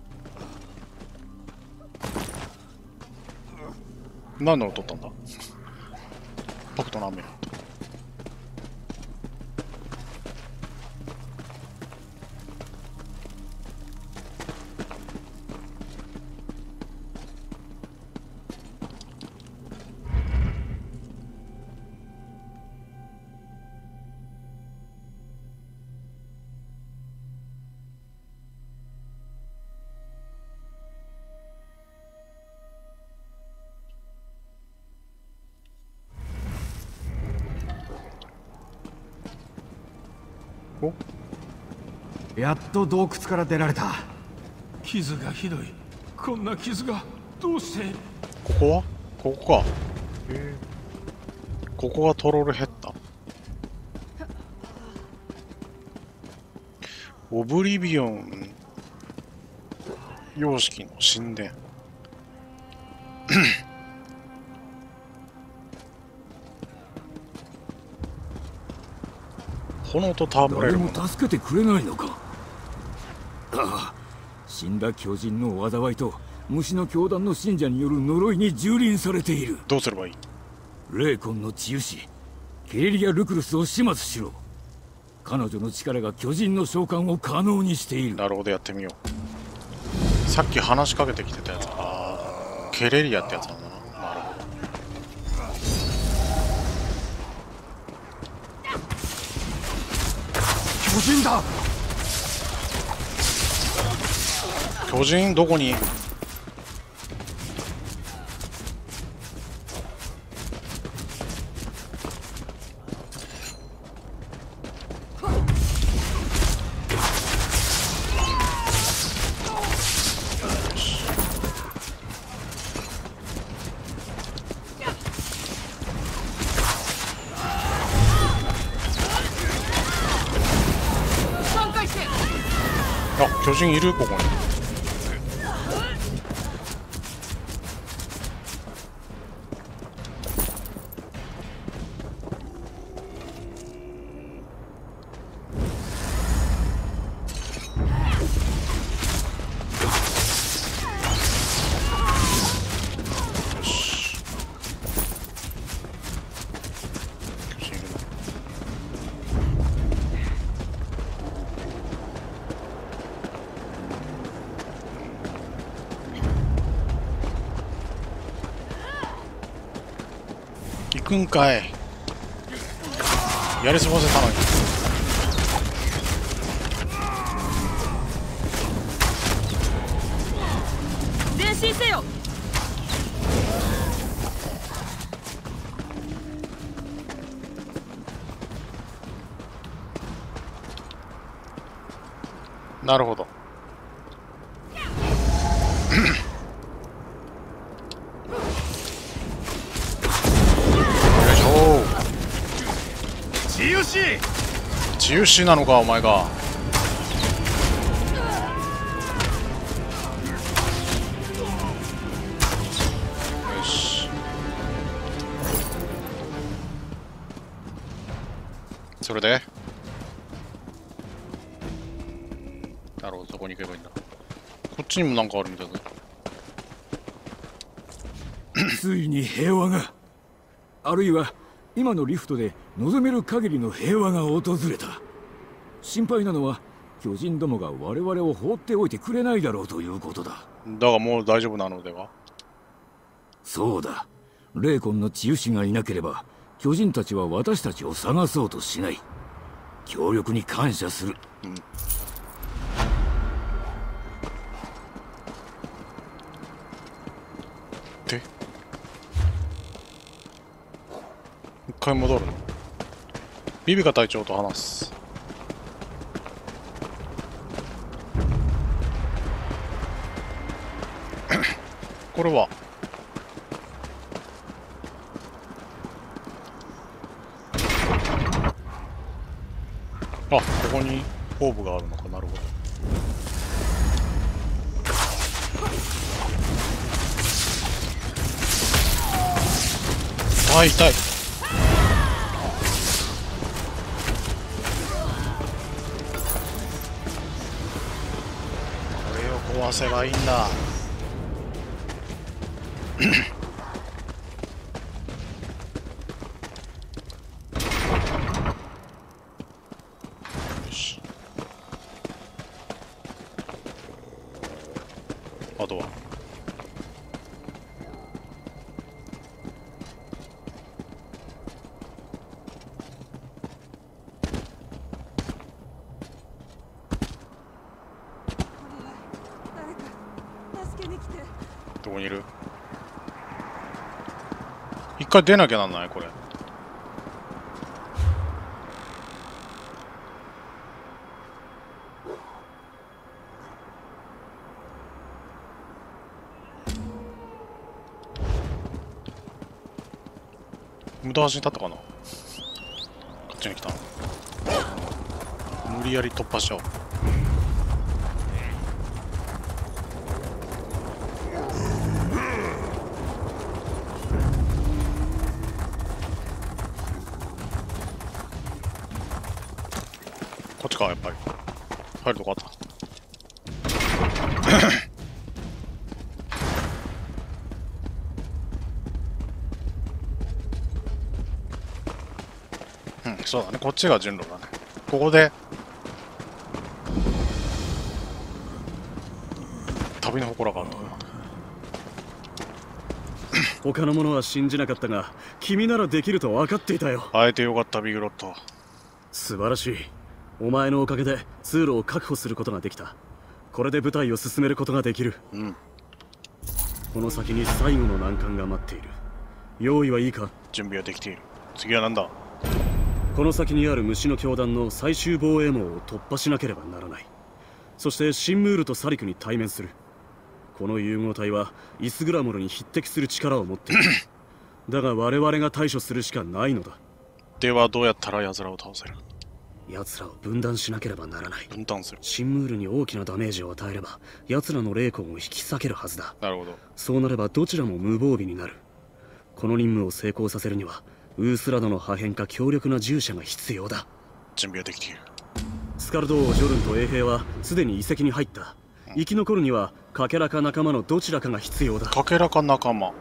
何のを取ったんだ？パクトの雨。 やっと洞窟から出られた。 傷がひどい。こんな傷がどうして。 ここはここか。ここがトロールヘッダ。オブリビオン様式の神殿。炎と戯れるもの。 誰も助けてくれないのか。ああ、死んだ巨人の災いと虫の教団の信者による呪いに蹂躙されている。 どうすればいい？ 霊魂の治癒士ケレリア・ルクルスを始末しろ。彼女の力が巨人の召喚を可能にしている。 なるほど、やってみよう。さっき話しかけてきてたやつ。ああ、ケレリアってやつなんだな。なるほど。 巨人だ。 巨人どこに？あ、巨人いるここに。 行くんかい。やり過ごせたのに。 前進せよ。 なるほど。よいしょ。 治癒士。 治癒士なのかお前が。よし。それでなるほど、そこに行けばいいんだ。こっちにもなんかあるみたいだ。 ついに平和が、あるいは今のリフトで望める限りの平和が訪れた。心配なのは巨人どもが我々を放っておいてくれないだろうということだ。 だがもう大丈夫なのでは。 そうだ、霊魂の治癒士がいなければ巨人たちは私たちを探そうとしない。協力に感謝する。 で一回戻るの。ビビカ隊長と話す。これはあ、ここにオーブがあるのか。なるほど。あ、痛い。これを壊せばいいんだ。よし。あとはどこにいる？一回出なきゃなんない？これ無駄足に立ったかな。こっちに来たの。無理やり突破しちゃおう。こっちか、やっぱり入るとこあった。うん、そうだね、こっちが順路だね。ここで旅の祠があるとか。 他の者は信じなかったが、君ならできると分かっていたよ。 会えてよかった、ビグロット。 素晴らしい。お前のおかげで通路を確保することができた。これで部隊を進めることができる。この先に最後の難関が待っている。用意はいいか？ 準備はできている。次は何だ？ この先にある虫の教団の最終防衛網を突破しなければならない。そしてシンムールとサリクに対面する。この融合体はイスグラモルに匹敵する力を持っている。だが我々が対処するしかないのだ。 ではどうやったら奴らを倒せる？ 奴らを分断しなければならない。 分断する。 シンムールに大きなダメージを与えれば奴らの霊魂を引き裂けるはずだ。 なるほど。 そうなればどちらも無防備になる。この任務を成功させるにはウースラドの破片か強力な従者が必要だ。 準備はできている。 スカルド王ジョルンと衛兵はすでに遺跡に入った。生き残るにはかけらか仲間のどちらかが必要だ。 かけらか仲間。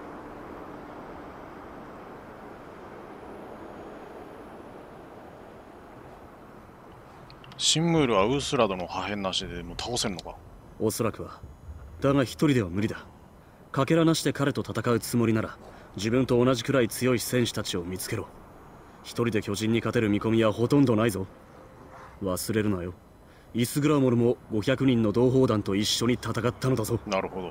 シンムールはウースラドの破片なしでもう倒せんのか？ おそらくは。だが一人では無理だ。かけらなしで彼と戦うつもりなら自分と同じくらい強い戦士たちを見つけろ。一人で巨人に勝てる見込みはほとんどないぞ。忘れるなよ。イスグラモルも500人の同胞団と一緒に戦ったのだぞ。 なるほど。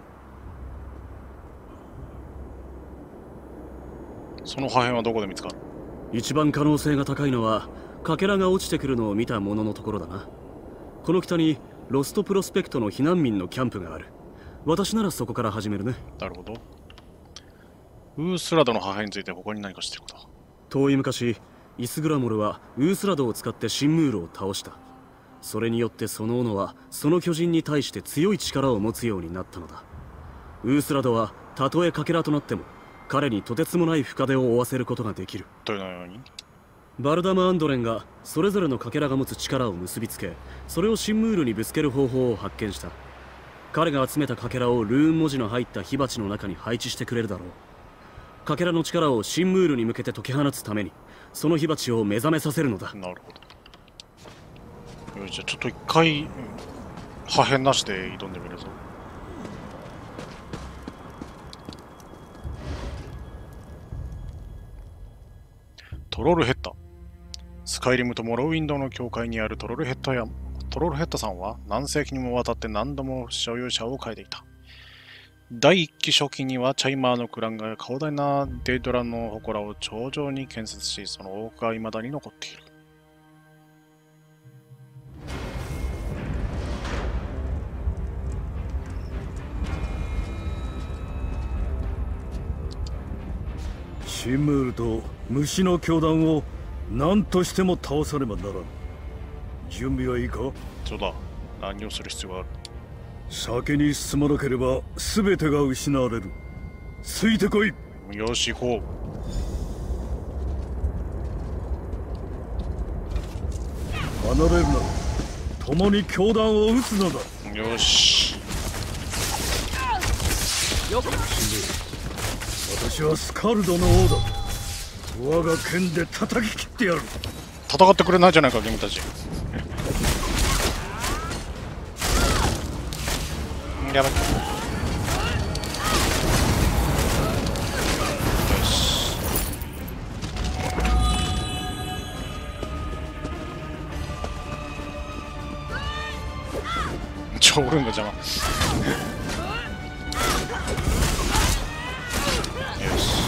その破片はどこで見つかる？ 一番可能性が高いのはかけらが落ちてくるのを見た者のところだな。この北にロストプロスペクトの避難民のキャンプがある。私ならそこから始めるね。 なるほど。ウースラドの破片について他に何か知ってること？ 遠い昔、イスグラモルはウースラドを使ってシンムールを倒した。それによってその斧はその巨人に対して強い力を持つようになったのだ。ウースラドはたとえかけらとなっても彼にとてつもない深手を負わせることができる。 どのように？ バルダム・アンドレンがそれぞれのかけらが持つ力を結びつけ、それをシンムールにぶつける方法を発見した。彼が集めたかけらをルーン文字の入った火鉢の中に配置してくれるだろう。かけらの力をシンムールに向けて解き放つためにその火鉢を目覚めさせるのだ。 なるほど。よし、じゃあちょっと一回破片なしで挑んでみるぞ。トロルヘッタ。スカイリムとモロウィンドの境界にあるトロルヘッタさんは何世紀にもわたって何度も所有者を変えていた。第一期初期にはチャイマーのクランが広大なデイドラの祠を頂上に建設し、その多くが未だに残っている。 シンムールと虫の教団を何としても倒さねばならん。準備はいいか？ そうだ。何をする必要がある？ 先に進まなければ全てが失われる。ついてこい。 よし、行こう。離れるな。共に教団を撃つのだ。 よし。 よく私はスカルドの王だ。我が剣で叩き切ってやる。 戦ってくれないじゃないか君たち。やばい。よし。超ルンが邪魔。よし。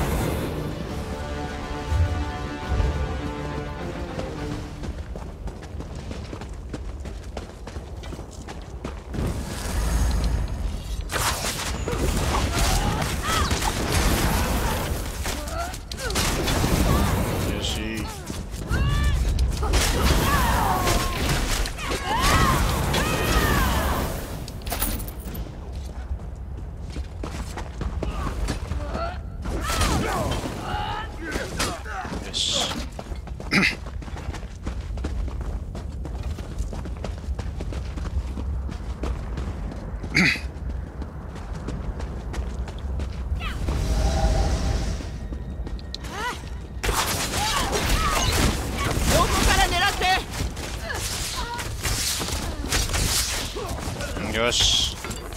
よし。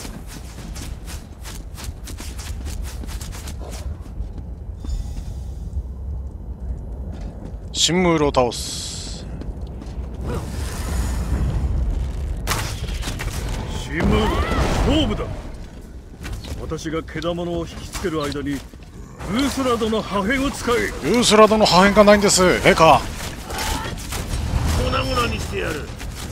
シンムールを倒す。 シンムール、勝負だ。私がけだものを引きつける間にウースラドの破片を使え。 ウースラドの破片がないんです。陛下。 粉々にしてやる。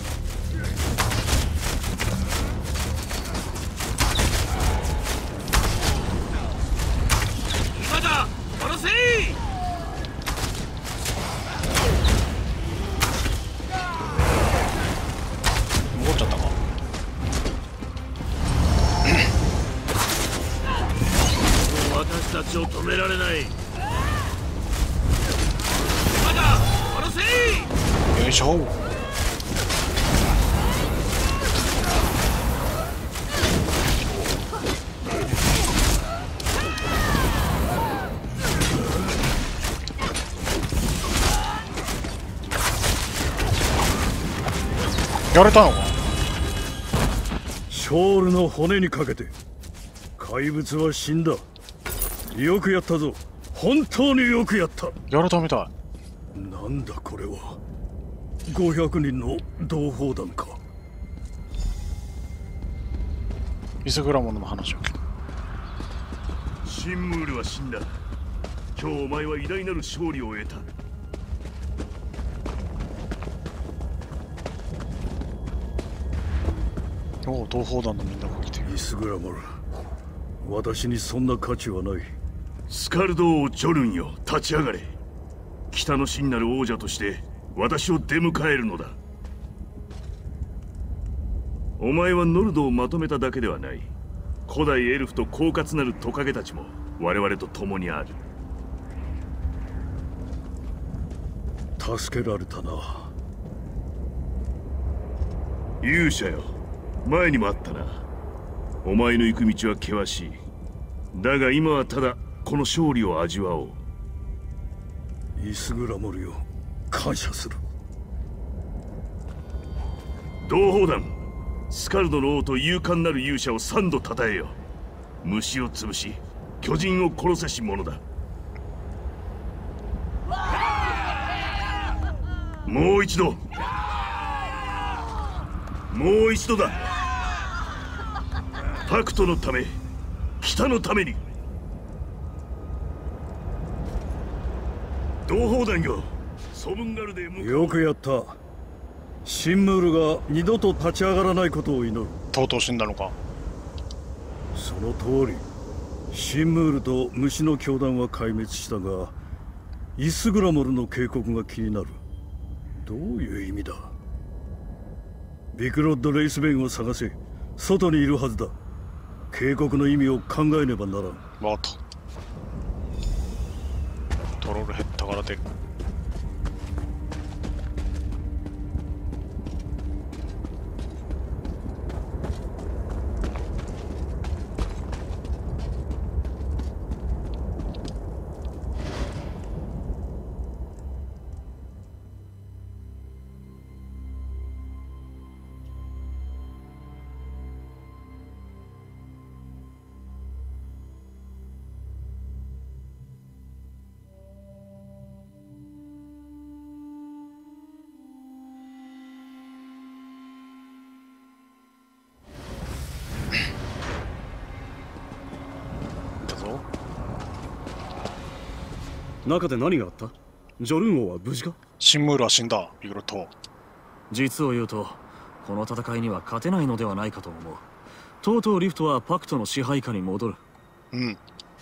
戻っちゃったか。 私たちを止められない。まだ殺せ。 よいしょ。やれたのか。 ショールの骨にかけて怪物は死んだ。 よくやったぞ。本当によくやった。 やれたみたい。なんだこれは。500人の同胞団か。 イスグラモンの話を聞く。 シンムールは死んだ。今日お前は偉大なる勝利を得た。 おお、同胞団のみんなが来てる。 イスグラモル、私にそんな価値はない。 スカルド王ジョルンよ、立ち上がれ。北の真なる王者として私を出迎えるのだ。お前はノルドをまとめただけではない。古代エルフと狡猾なるトカゲたちも我々と共にある。 助けられたな。 勇者よ、前にもあったな。お前の行く道は険しい。だが今はただこの勝利を味わおう。 イスグラモルよ、感謝する。 同胞団、スカルドの王と勇敢なる勇者を3度称えよ。虫を潰し、巨人を殺せし者だ。もう一度、もう一度だ。パクトのため、北のために。同胞団よ、ソブンガルデへよくやった。シンムールが二度と立ち上がらないことを祈る。 とうとう死んだのか。 その通り。シンムールと虫の教団は壊滅したが、イスグラモルの警告が気になる。どういう意味だ。ビクロッド・レイスベンを探せ。外にいるはずだ。警告の意味を考えねばならん。 わかった。トロール減ったから出る。 中で何があった？ジョルン王は無事か？ シンムールは死んだ、ビグロット。 実を言うと、この戦いには勝てないのではないかと思う。とうとうリフトはパクトの支配下に戻る。 うん。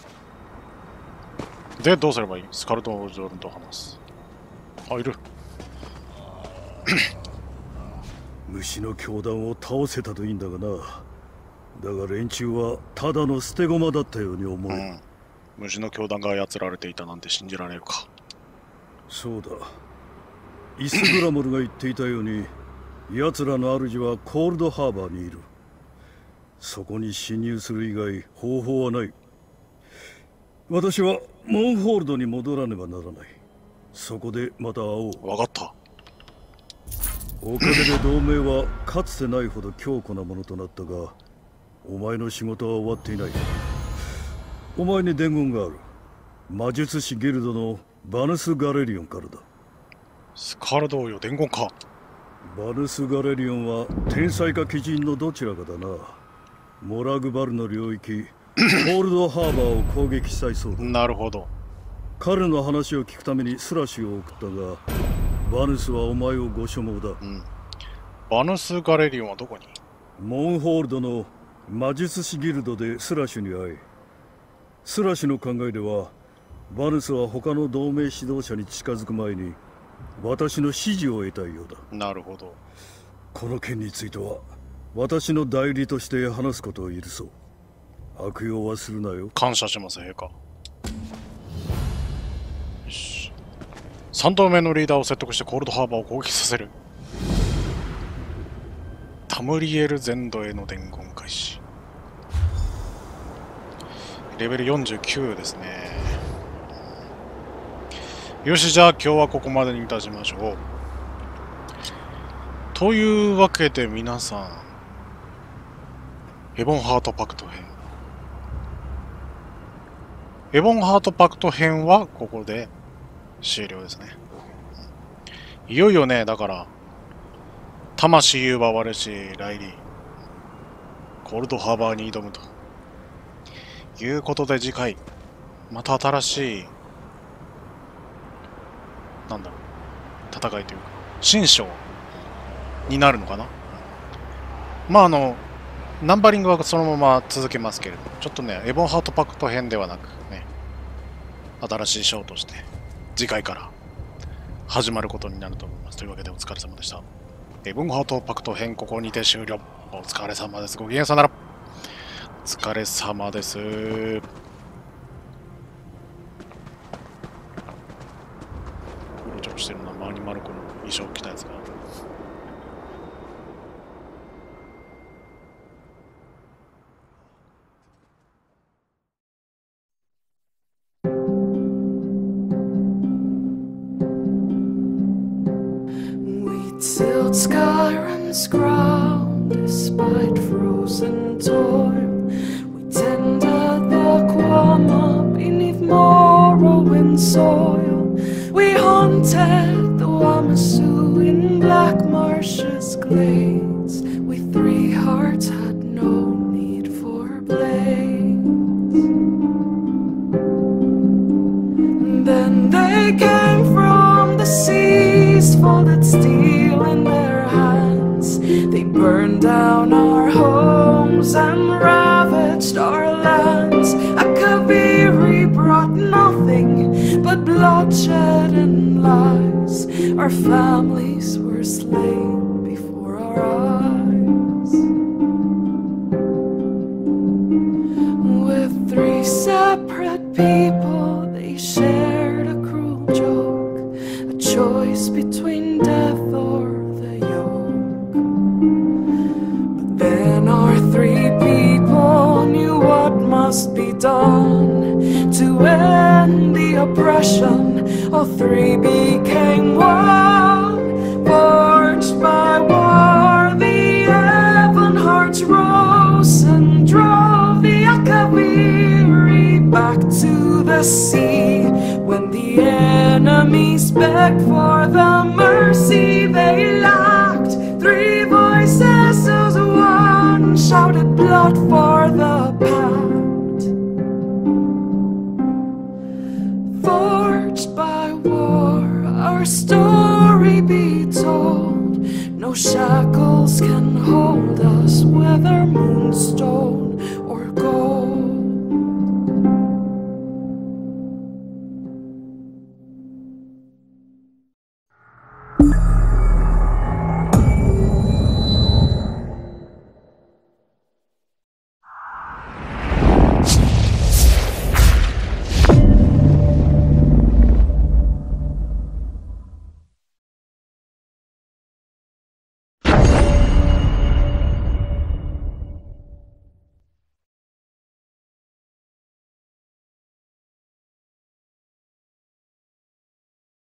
で、どうすればいい？スカルド・ジョルンと話す。あ、いる。 虫の教団を倒せたといいんだがな。だが連中はただの捨て駒だったように思う。 虫の教団が操られていたなんて信じられるか。 そうだ。イスグラモルが言っていたように、奴らの主はコールドハーバーにいる。そこに侵入する以外方法はない。私はモンホールドに戻らねばならない。そこでまた会おう。 わかった。 おかげで同盟はかつてないほど強固なものとなったが、お前の仕事は終わっていない。お前に伝言がある。魔術師ギルドのバヌス・ガレリオンからだ。 スカルドよ、伝言か。 バヌス・ガレリオンは天才か奇人のどちらかだな。モラグバルの領域コールドハーバーを攻撃したいそうだ。 なるほど。 彼の話を聞くためにスラッシュを送ったが、バヌスはお前をご所望だ。 バヌス・ガレリオンはどこに？ モンホールドの魔術師ギルドでスラッシュに会い、スラッシュの考えではバヌスは他の同盟指導者に近づく前に私の指示を得たいようだ。 なるほど。 この件については私の代理として話すことを許そう。悪用はするなよ。 感謝します、陛下。よし。3同盟のリーダーを説得してコールドハーバーを攻撃させる。タムリエル全土への伝言開始。レベル49ですね。よし、じゃあ今日はここまでにいたしましょう。というわけで皆さん、ヘボンハートパクト編エボンハートパクト編はここで終了ですね。いよいよね、だから魂奪われしライリーコールドハーバーに挑むということで、次回また新しいなんだろう戦いというか新章になるのかな。まあナンバリングはそのまま続けますけれど、ちょっとねエボンハートパクト編ではなくね、新しい章として次回から始まることになると思います。というわけでお疲れ様でした。エボンハートパクト編ここにて終了。お疲れ様です。ごきげんさよなら。お疲れ様です。うろちょろしてるな、マーニマルコの衣装を着たやつが。 Tilt Skyrim's ground despite frozen toil. We tended the Quama beneath Morrowind soil. We haunted the Wamasu in black marshes glades. We three hearts had no need for blades. Then they came from the seas, folded steel in their hands. They burned down our homes and ravaged our lands. Akaviri brought nothing but bloodshed and lies. Our families were slain before our eyes. With three separate people, they shared a cruel joke, a choice between death or the yoke. But then our three people knew what must be done to end the oppression. All three became one, forged by war. The Evan hearts rose and drove the Akaviri back to the sea. When the enemies begged for the mercy they lacked, three voices as one shouted blood for the pact. Forged by war, our story be told. No shackles can hold us, whether moonstone or gold.